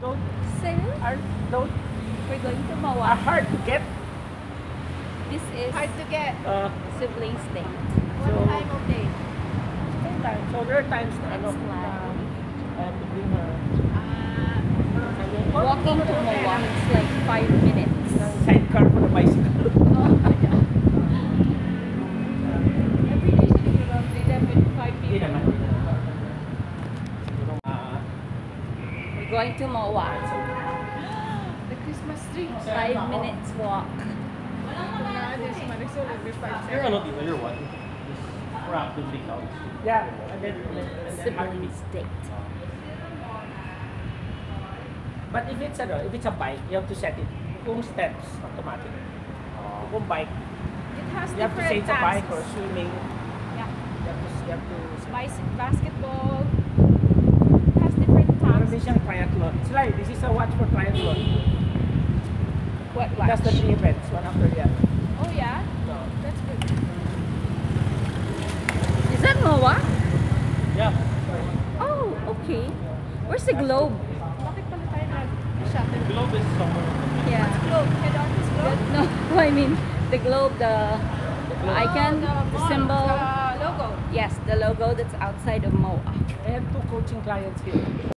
don't So, are don't we're going to are Mawa. hard to get. This is Hard to get. sibling state. What So- time of day? Sometimes, so there are times na It's like I have to bring her. walking to Mawa. It's like 5 minutes. Sidecar for the bicycle. Every day siya dito around 11, 5 Hindi p.m. naman. Siguro, We're going to Mawa. The Christmas tree. 5 minutes walk. Na, there's Marisol, it'll be 5 You're ano dito, you're what? We're actively counts. yeah, and then Sibling state. But if it's a bike, you have to set it. Kung steps, automatic. Kung bike, It has you have to say different it's a bike tasks. or swimming. Yeah. You have to Basketball. It has different Meron din tasks. siyang triathlon. It's like, this is a watch for triathlon. What It does the watch? 3 events, one after the other. Oh yeah? So, That's good. Is that Mawa? Yeah. Oh, okay. Where's the globe? Bakit pala tayo nag-shuttle? Globe is somewhere in the middle. Yeah. Globe. Head office globe? No, I mean the globe, the icon, the mall, symbol. The logo. Yes, the logo that's outside of Mawa. I have 2 coaching clients here.